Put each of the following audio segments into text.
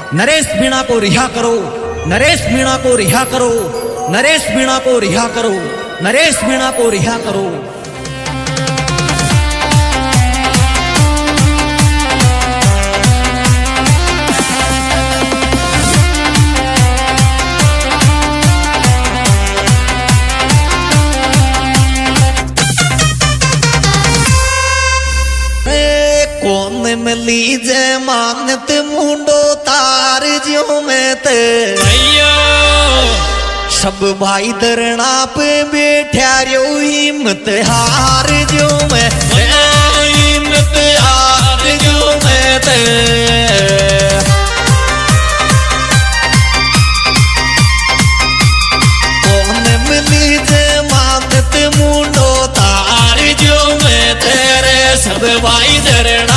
नरेश मीणा को रिहा करो, नरेश मीणा को रिहा करो, नरेश मीणा को रिहा करो, नरेश मीणा को रिहा करो। कौन मिली जे मानत मुंडो तार जो में ते सब भाई धरना पे बैठा रो हिम्मत हार जो में हिम्मत हार जो में ते कौन मिली जे मानत मुंडो तार जो में तेरे सब भाई धरना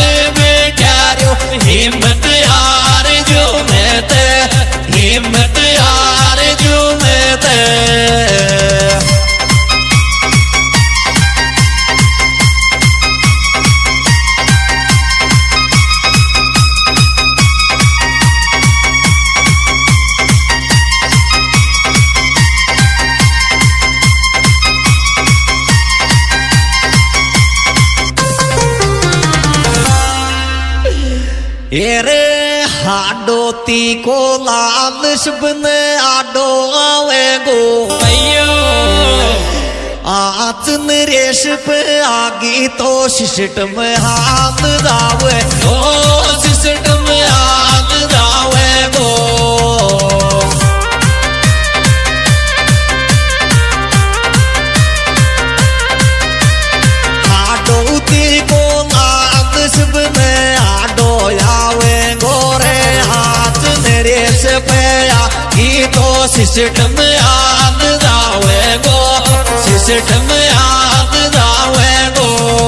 हिम्मत यार जो मैं ते हिम्मत यार जो मैं ते एरे हाडोती को लाल शबन आडो आवे गो आज नरेश पे आगी तो सिस्टम हाथ दावे ओ सिस्टम हाथ दावे गो हाडोती को लाल शबन आडो तो सिस्टम याद दावे गो सिस्टम याद दावे गो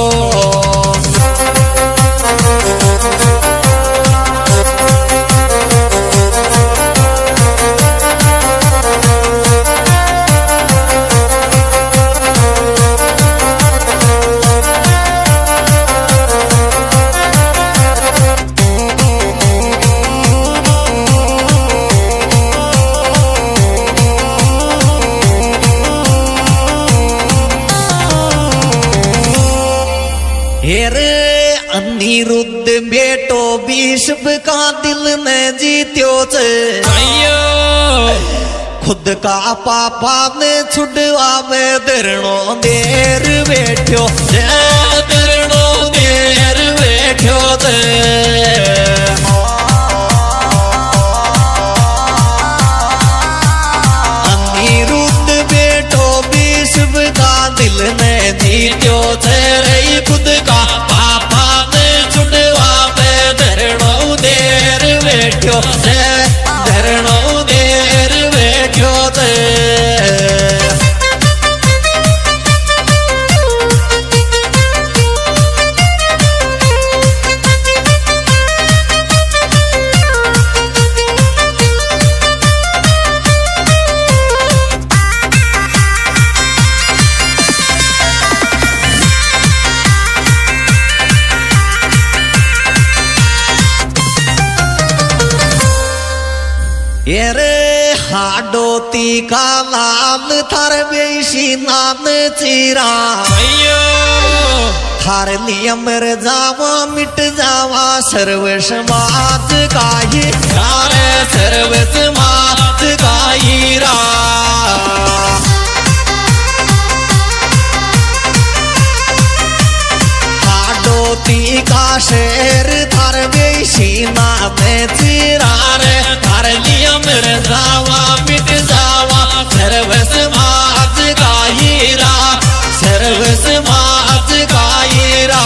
अनिरुद्ध बेटो विश्व का दिल ने जीत्यो छे खुद का पापा ने छुड़वावे धरणो देर बैठो धरणो देर बैठो छे अनिरुद्ध बेटो विश्व का दिल ने जीत्यो छे रे खुद का धरणो देर बैठो ते एरे हाडोती का लाल थार बेशी नान चीरा थार लिया मर जावा मिट जावा सर्व समाज का ही थारे सर्व समाज का हीरा हाडोती का शेर थार बेशी नान चीरा रे थार लिया मर जावा मिट जावा सर्व समाज का हीरा सर्व समाज का हीरा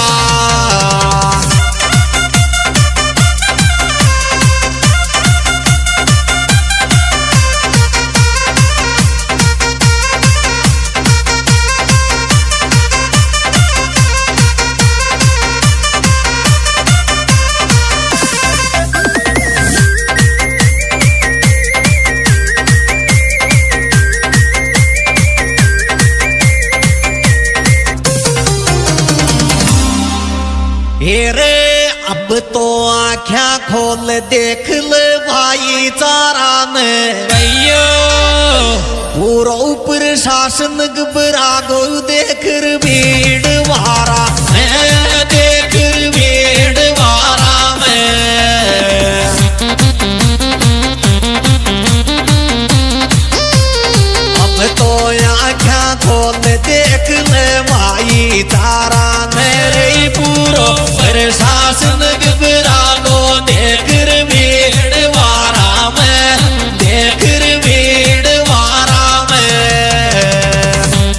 हेरे अब तो आँखें खोल देख ले भाईचारा में भैया पूरा ऊपर शासन घबरा गो देखर भीड़ वारा मैं देखर भीड़ वारा में अब तो आँखा खोल देख ले भाईचारा मेरे पूरा प्रशासन घबरा गो देखर भीड़ वारा में देखर भीड़ वारा में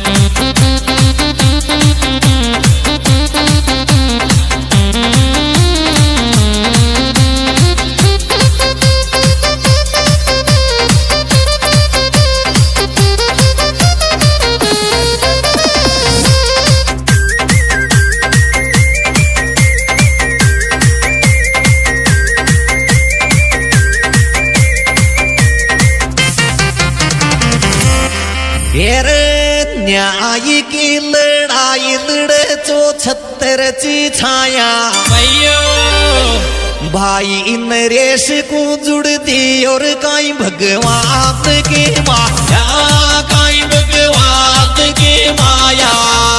फिर न्याय की लड़ाई लड़े 74 की छाया भैया भाई नरेश को जुड़ दी और काई भगवान की माया काई भगवान की माया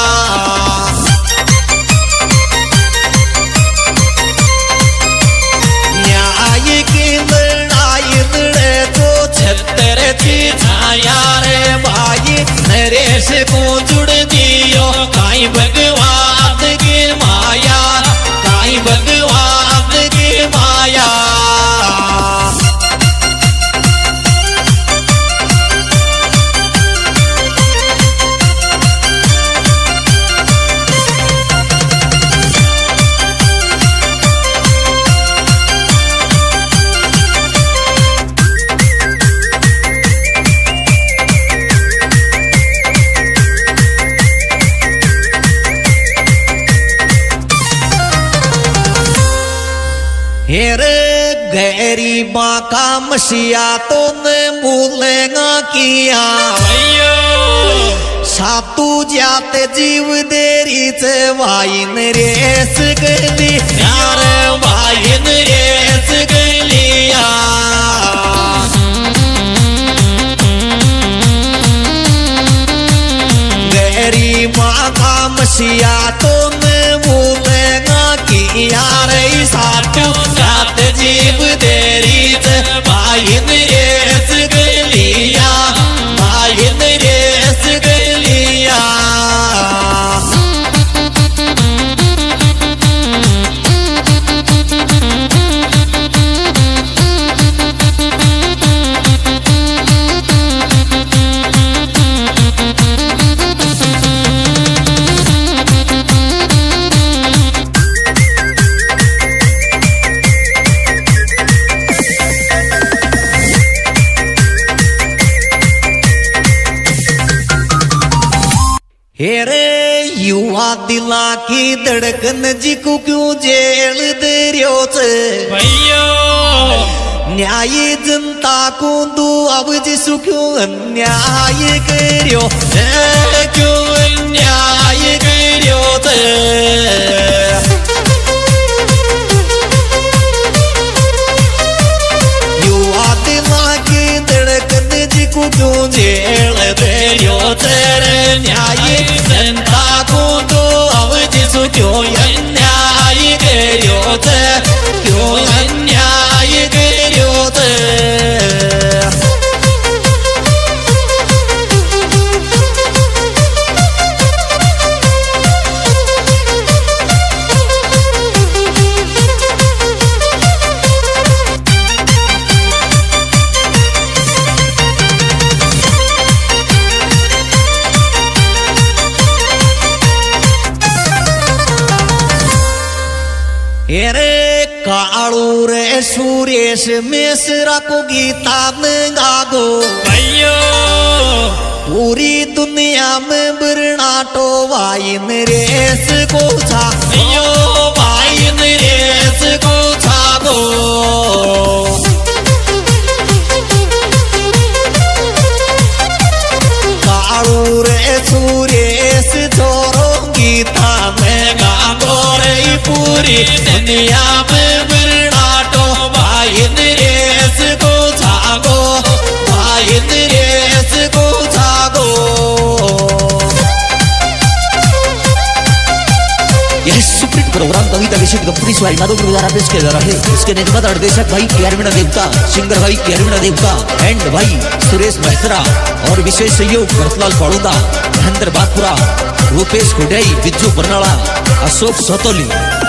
न्याय की लड़ाई लड़े 74 की छाया रे भाई नरेश को जुड़ दियो काई भगवान की माया काई भगवान की माया हेरे गरीबा का मसीहा तो ने भूलेगा किया भैया सातू जाते जीव देरी से भाई नरेश गली यार भाई नरेश गलिया गरीबा का मसीहा तो ने भूलेगा किया रे सातू जाते जीव देरी से भाई नरेश गलिया भाई नरेश गलिया हेरे युवा दिला की धड़कन जी को क्यों जेल दे रियो से भैया न्याय जनता को दो अब जिसु क्यों अन्याय करियो क्यों अन्याय करियो से युवा दिला की धड़कन जी को क्यों जेल दे रियो तेरे न्याय जनता को दो अब जिसु क्यों अन्याय करियो से क्यों अन्याय करियो से हेरे कालू रे सुरेश मिश्रा को गीता में गागो भैया पूरी दुनिया में बरनाटो भाई नरेश को छा भाई नरेश को छागो कालू रे सुरेश छोरो गीता में गागो रे पूरी दुनिया में बरनाटो भाई नरेश इस सुप्रीम प्रोग्राम कविता विषय कंपनी स्वाई माधव के द्वारा पेश किया जा रहा है। इसके निर्माता निर्देशक भाई केरविना देवता, सिंगर भाई केरविना देवता एंड भाई सुरेश मेहरा और विशेष सहयोग भरतलाल पाड़ुदा, महेंद्र बातपुरा, रूपेश कोडई, बिज्जू बरनाला, अशोक सोतोली।